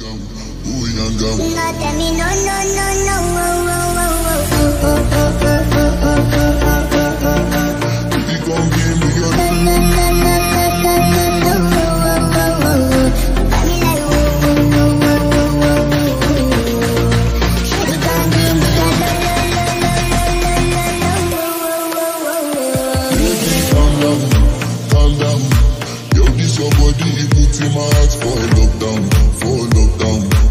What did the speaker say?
Calm down. Yo, this your body, it puts in my heart for lockdown, for lockdown.